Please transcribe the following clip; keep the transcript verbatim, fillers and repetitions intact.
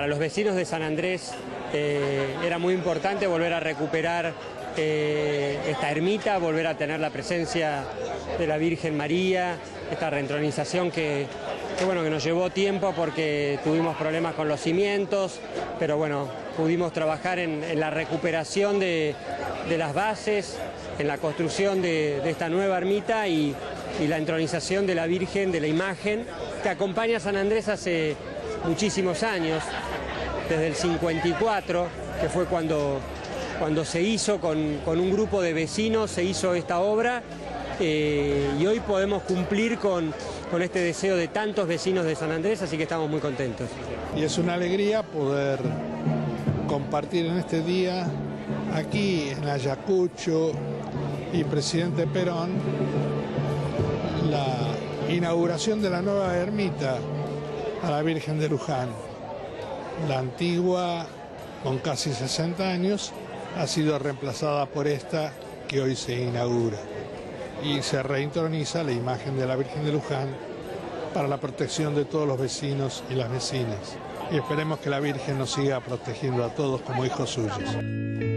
para los vecinos de San Andrés eh, era muy importante volver a recuperar eh, esta ermita, volver a tener la presencia de la Virgen María, esta reentronización que, que, bueno, que nos llevó tiempo porque tuvimos problemas con los cimientos, pero bueno, pudimos trabajar en, en la recuperación de, de las bases, en la construcción de, de esta nueva ermita y, y la entronización de la Virgen, de la imagen, que acompaña a San Andrés hace muchísimos años, desde el cincuenta y cuatro, que fue cuando, cuando se hizo con, con un grupo de vecinos, se hizo esta obra, eh, y hoy podemos cumplir con, con este deseo de tantos vecinos de San Andrés, así que estamos muy contentos. Y es una alegría poder compartir en este día, aquí en Ayacucho y Presidente Perón, la inauguración de la nueva ermita a la Virgen de Luján. La antigua, con casi sesenta años, ha sido reemplazada por esta que hoy se inaugura. Y se reintroniza la imagen de la Virgen de Luján para la protección de todos los vecinos y las vecinas. Y esperemos que la Virgen nos siga protegiendo a todos como hijos suyos.